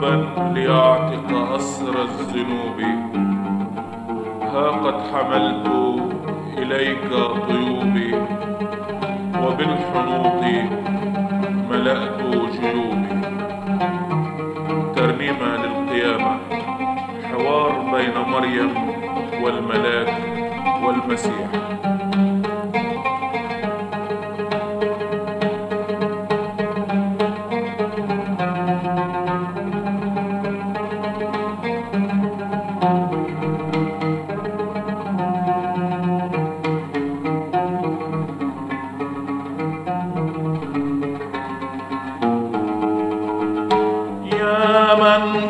بابا ليعتق أسر الذنوب. ها قد حملت إليك طيوبي، وبالحنوط ملأت جيوبي. ترنيمة للقيامة، حوار بين مريم والملاك والمسيح. من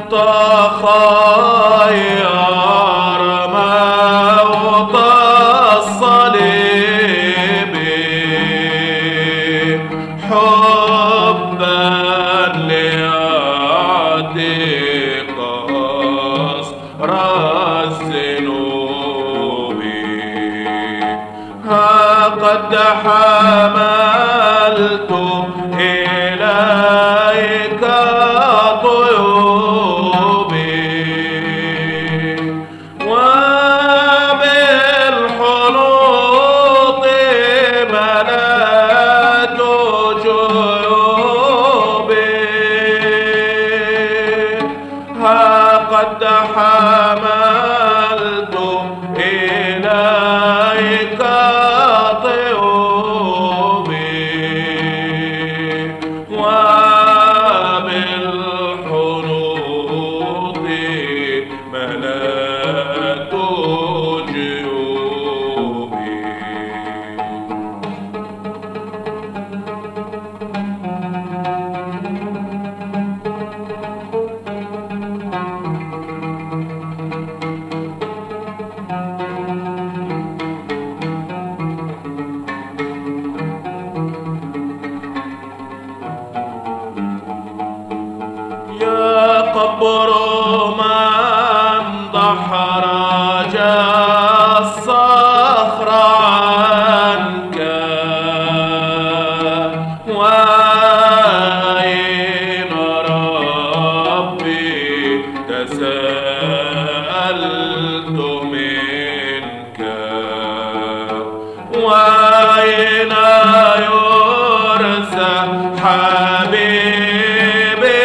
تخير موت الصليب حبا ليعتق أسر الذنوب، ها قد حملت إليك قد حملت إليك طيوبي، وبالحنوط ملأت جيوبي. يا قبر من دحرج الصخر عنك، وأين ربي تساءلت منك، وأين يرثى حبيبي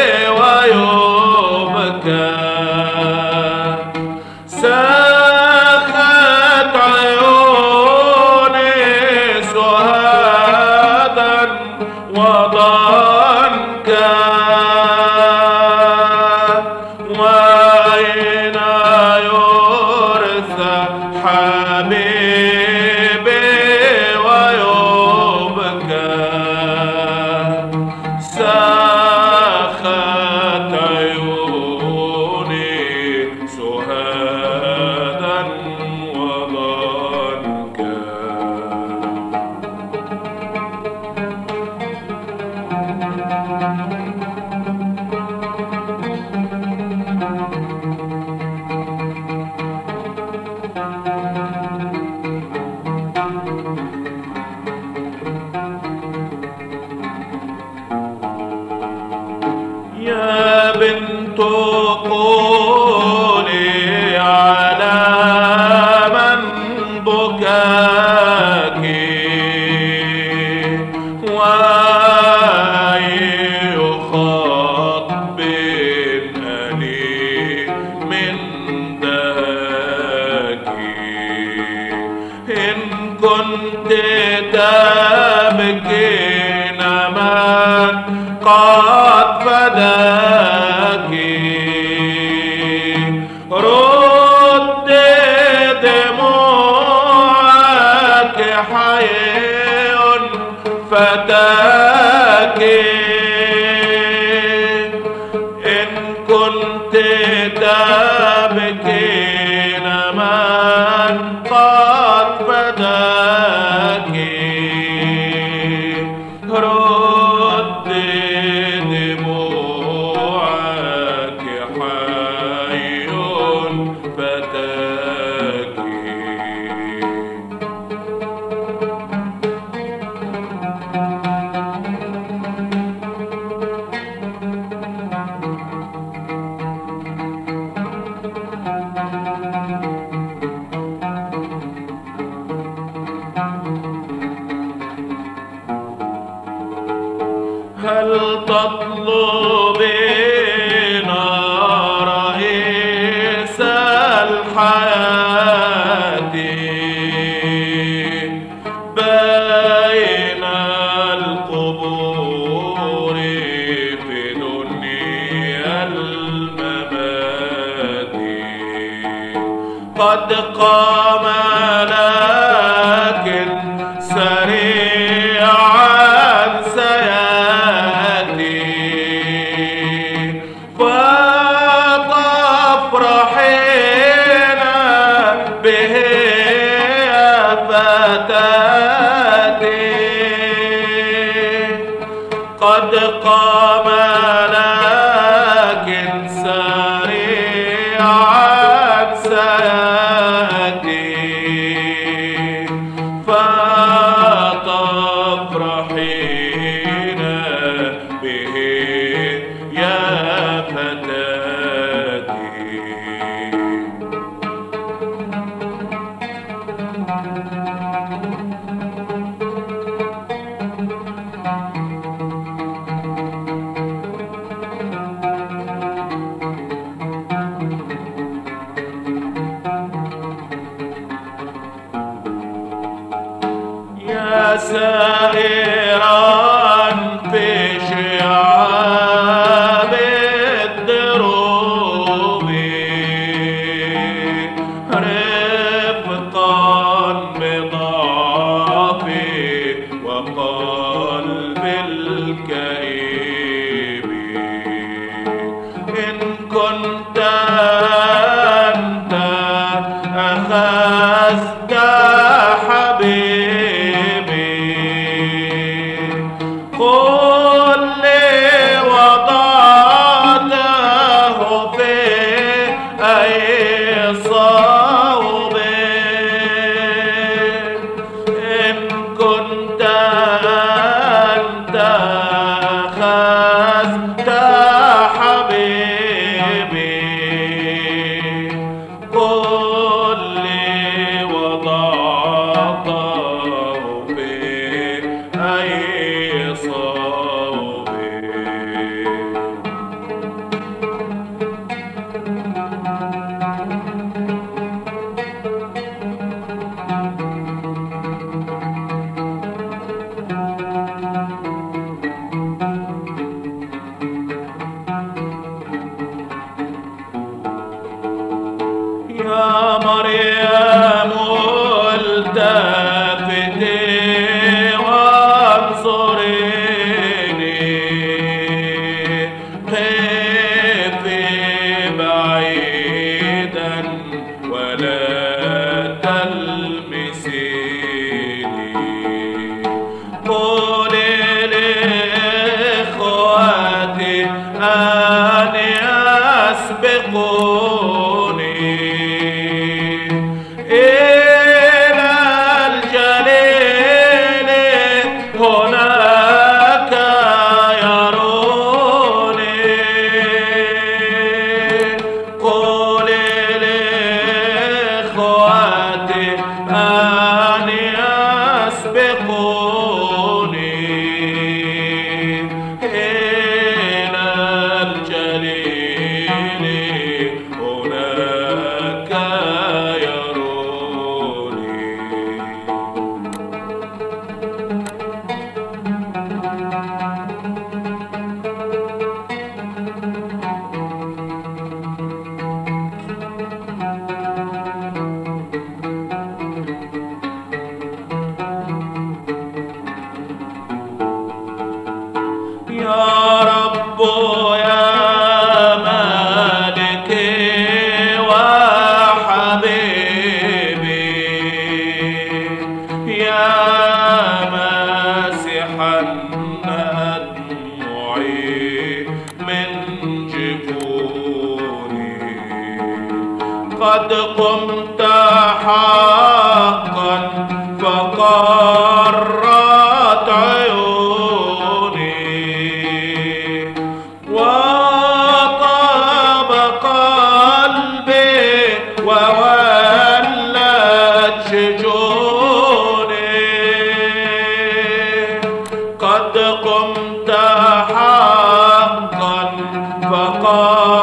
ساخت عيوني سهادا وضنكا، وأين يرثى حبيبي ويبكى. ساخت عيوني سهادا وضنكا. يا بنت قولي على من بكاك، وأي خطب أليم دهاك. إن كنت تبكين من قد فداك، رد دموعك حي فتاك. إن كنت تبكين من قد فداك، رد دموعك حي فتاك. قد قام لكن سريعا سيأتي فتفرحين به يا فتاتي قد قام لكن سريعا سيأتي فتفرحين به يا فتاتي. يا سائرا في شعاب الدروب رفقا بضعفي وقلب الكئيب إن كنت أنت أخذت حبيبي قل لي وضعته في أي صوب إن كنت أنت أخذت حبيبي قل لي وضعته في أي صوب. يا مريم التفتي وانصريني خفي بعيدا ولا تلمسيني قولي لإخواتي أن يسبقوني إلى الجليل هناك يروني قولي لإخواتي أن يسبقوني إلى الجليل هناك يروني. يا رب يا مالكي وحبيبي يا ماسحا أدمعي من جفوني قد قمت حقا فقرت عيوني وطاب قلبي وولت شجوني قد قمت حقا فقرت